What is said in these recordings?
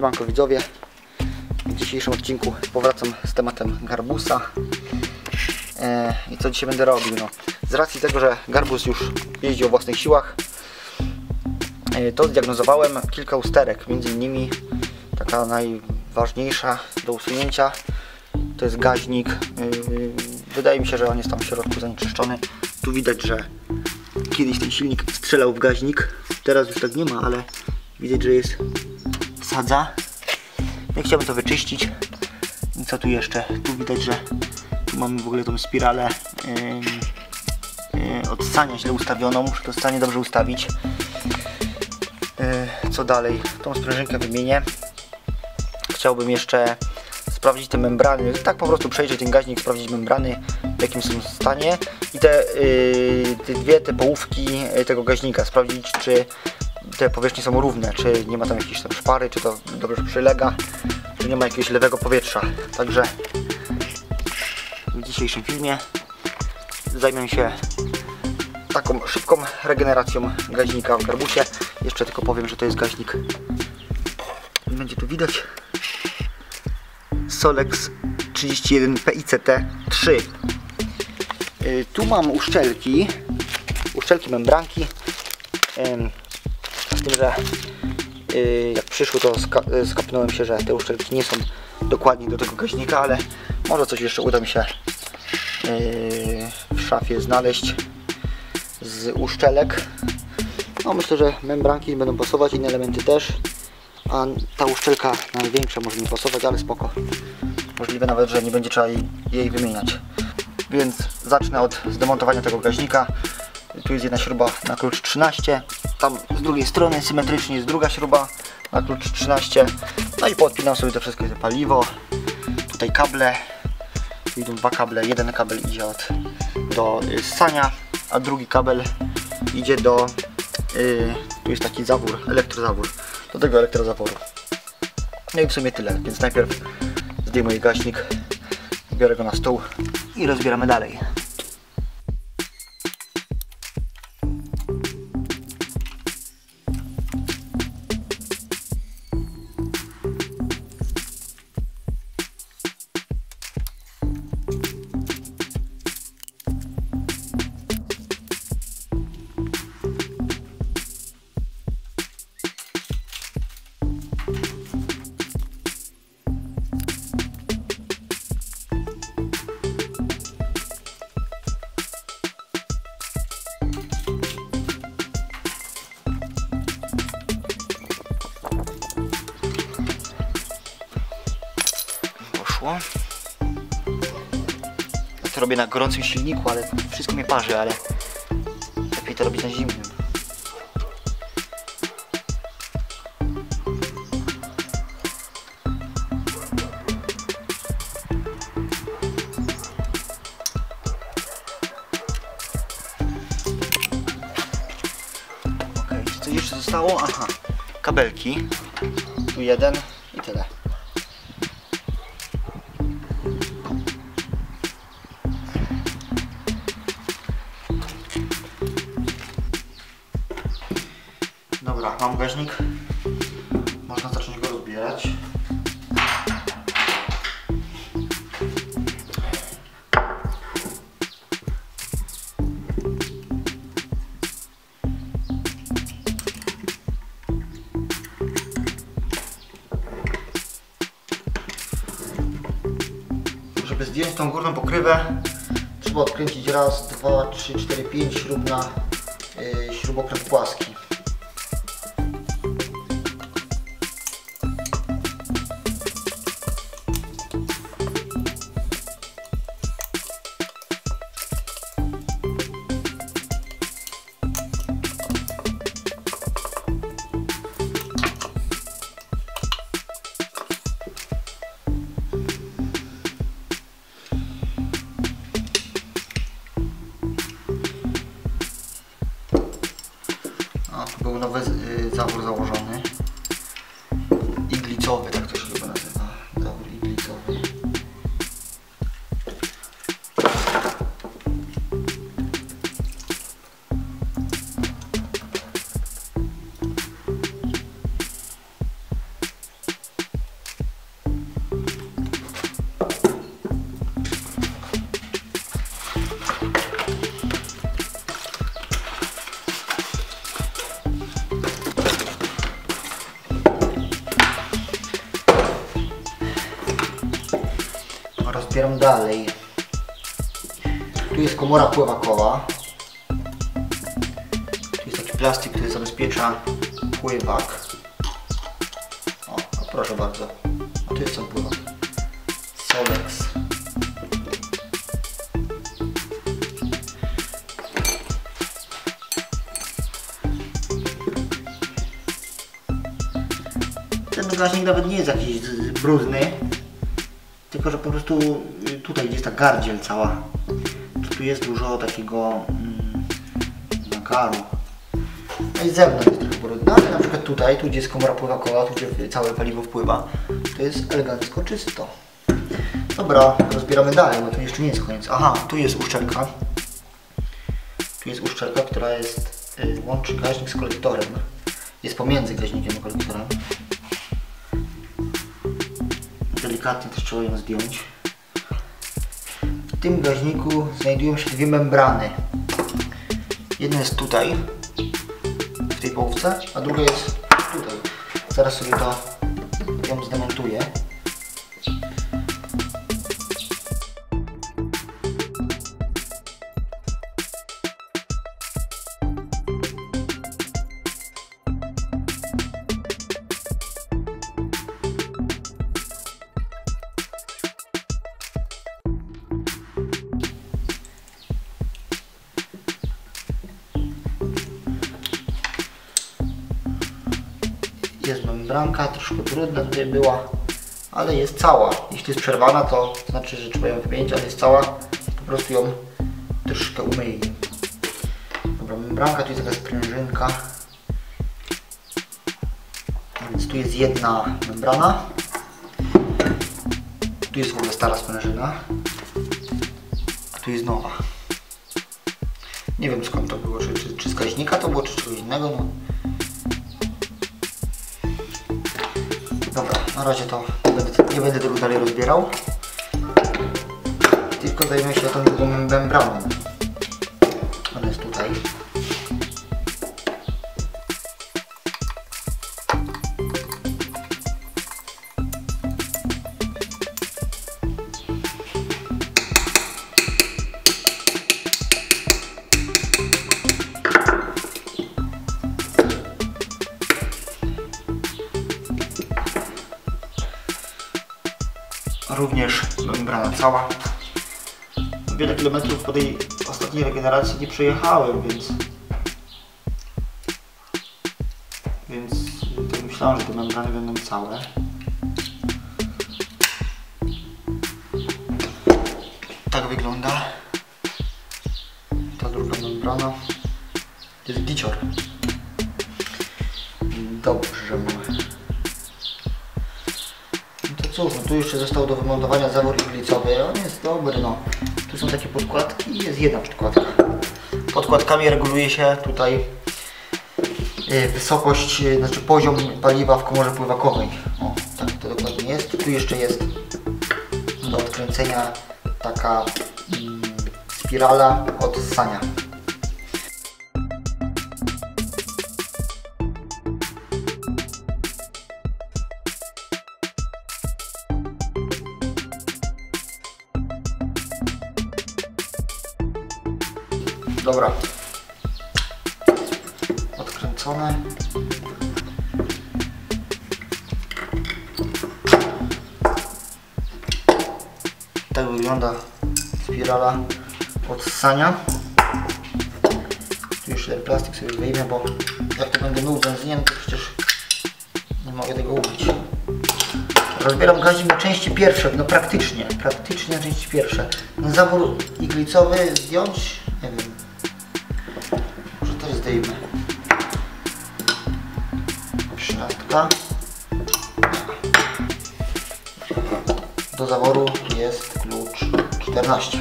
Siemanko widzowie, w dzisiejszym odcinku powracam z tematem garbusa. I co dzisiaj będę robił? No, z racji tego, że garbus już jeździ o własnych siłach, to zdiagnozowałem kilka usterek, między innymi taka najważniejsza do usunięcia to jest gaźnik. Wydaje mi się, że on jest tam w środku zanieczyszczony. Tu widać, że kiedyś ten silnik strzelał w gaźnik, teraz już tak nie ma, ale widać, że jest sadza. Ja chciałbym to wyczyścić. I co tu jeszcze? Tu widać, że tu mamy w ogóle tą spiralę od ssania źle ustawioną. Muszę to ssanie dobrze ustawić. Co dalej? Tą sprężynkę wymienię. Chciałbym jeszcze sprawdzić te membrany, tak po prostu przejrzeć ten gaźnik, sprawdzić membrany, w jakim są stanie i te połówki tego gaźnika, sprawdzić, czy te powierzchnie są równe, czy nie ma tam jakiejś tam szpary, czy to dobrze przylega, czy nie ma jakiegoś lewego powietrza. Także w dzisiejszym filmie zajmę się taką szybką regeneracją gaźnika w garbusie. Jeszcze tylko powiem, że to jest gaźnik, będzie tu widać, Solex 31 PICT3. Tu mam uszczelki membranki, z tym, że jak przyszło, to skapnąłem się, że te uszczelki nie są dokładnie do tego gaźnika, ale może coś jeszcze uda mi się w szafie znaleźć z uszczelek. No, myślę, że membranki będą pasować, inne elementy też, a ta uszczelka największa może nie pasować, ale spoko. Możliwe nawet, że nie będzie trzeba jej wymieniać. Więc zacznę od zdemontowania tego gaźnika. Tu jest jedna śruba na klucz 13. Tam z drugiej strony symetrycznie jest druga śruba na klucz 13. No i podpinam sobie to wszystko, to paliwo. Tutaj kable. Idą dwa kable. Jeden kabel idzie do ssania, a drugi kabel idzie do... tu jest taki zawór, elektrozawór. Do tego elektrozaworu. No i w sumie tyle. Więc najpierw zdejmuję gaźnik, biorę go na stół i rozbieramy dalej. Ja to robię na gorącym silniku, ale wszystko mnie parzy, ale lepiej to robić na zimnym. Ok, czy coś jeszcze zostało? Aha, kabelki. Tu jeden i tyle. Dobra, mam gaźnik, można zacząć go rozbierać. Żeby zdjąć tą górną pokrywę, trzeba odkręcić raz, 2, 3, 4, 5 śrub na śrubokręt płaski. Był nowy zawór założony, iglicowy, tak to się chyba nazywa, zawór iglicowy. dalej. Tu jest komora pływakowa. Tu jest taki plastik, który zabezpiecza pływak. O, no proszę bardzo. A tu jest sam pływak. Solex. Ten bagażnik nawet nie jest jakiś brudny, tylko że po prostu tutaj gdzie jest ta gardziel cała, to tu jest dużo takiego nagaru. No i z zewnątrz jest trochę brudna, ale na przykład tutaj, tu gdzie jest komora pływakowa, tu gdzie całe paliwo wpływa, to jest elegancko czysto. Dobra, rozbieramy dalej, bo to jeszcze nie jest koniec. Aha, tu jest uszczelka. Tu jest uszczelka, która jest, łączy gaźnik z kolektorem. Jest pomiędzy gaźnikiem a kolektorem. Delikatnie też trzeba ją zdjąć. W tym gaźniku znajdują się dwie membrany. Jedna jest tutaj, w tej połówce, a druga jest tutaj. Zaraz sobie ją zdemontuję. Jest membranka, troszkę brudna tutaj była, ale jest cała. Jeśli jest przerwana, to znaczy, że trzeba ją wymienić, ale jest cała. Po prostu ją troszkę umyję. Dobra, membranka, tu jest taka sprężynka. Więc tu jest jedna membrana. Tu jest w ogóle stara sprężyna. A tu jest nowa. Nie wiem skąd to było, czy z gaźnika to było, czy czegoś innego. No. Dobra, na razie to nie będę tego dalej rozbierał, tylko zajmę się tą drugą membraną. Ona jest tutaj. Również membrana cała. Wiele kilometrów po tej ostatniej regeneracji nie przejechałem, więc tak myślałem, że te membrany będą całe. Tak wygląda ta druga membrana. To jest gicior. Dobrze. Cóż, no tu jeszcze został do wymontowania zawór iglicowy, on jest dobry, no. Tu są takie podkładki i jest jedna podkładka. Podkładkami reguluje się tutaj wysokość, znaczy poziom paliwa w komorze pływakowej. O, tak to dokładnie jest. Tu jeszcze jest do odkręcenia taka spirala od ssania. Dobra, odkręcone. Tak wygląda spirala od ssania. Tu jeszcze ten plastik sobie wyjmę, bo jak to będę mył benzynią, to przecież nie mogę tego umyć. Rozbieram gaźnik na części pierwsze, no praktycznie na części pierwsze. Ten zawór iglicowy zdjąć, nie wiem. Może też zdejmę. 13. Do zaworu jest klucz 14.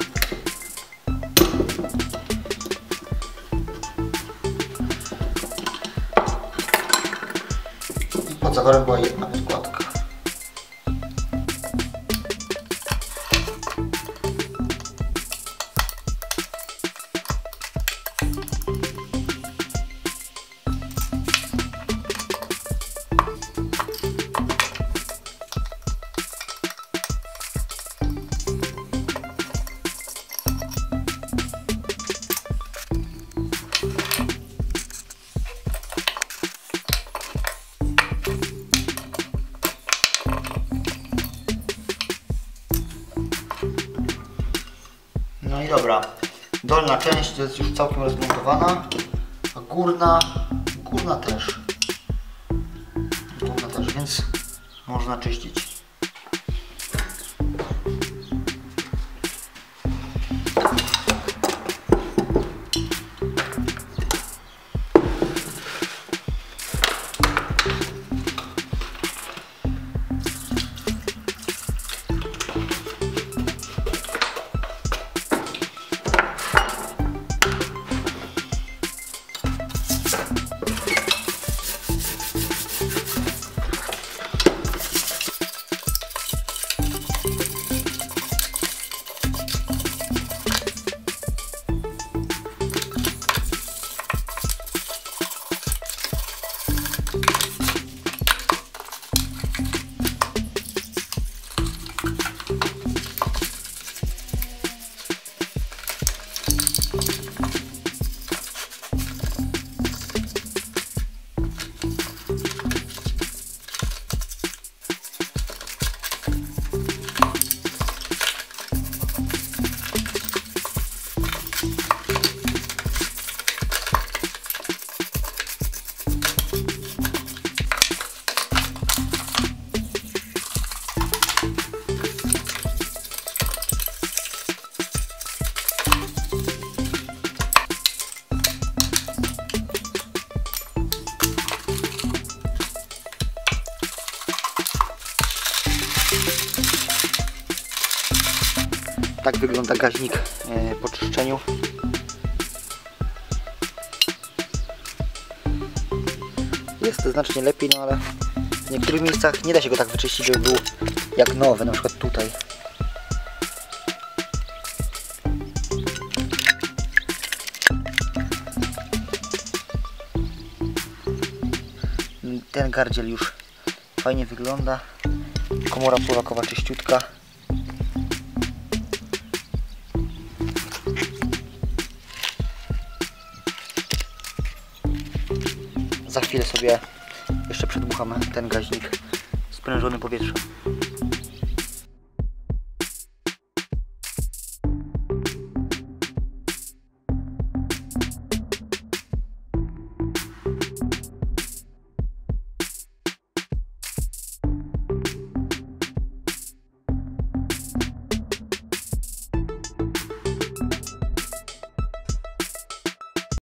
I pod zaworem była jedna podkładka. dobra. Dolna część to jest już całkiem rozmontowana, a górna też. Górna też, więc można czyścić. Tak wygląda gaźnik po czyszczeniu. Jest to znacznie lepiej, no ale w niektórych miejscach nie da się go tak wyczyścić, żeby był jak nowy, na przykład tutaj. Ten gardziel już fajnie wygląda. Komora pływakowa czyściutka. Za chwilę sobie jeszcze przedmucham ten gaźnik sprężony powietrzem.